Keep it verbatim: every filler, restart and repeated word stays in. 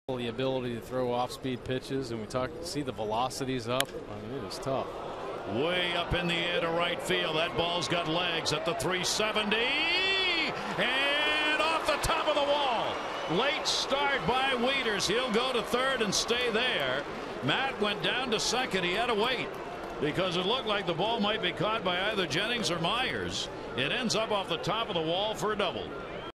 The ability to throw off-speed pitches, and we talk see the velocities up. I mean, it is tough. Way up in the air to right field. That ball's got legs at the three seventy, and off the top of the wall. Late start by Wieters. He'll go to third and stay there. Matt went down to second. He had to wait because it looked like the ball might be caught by either Jennings or Myers. It ends up off the top of the wall for a double.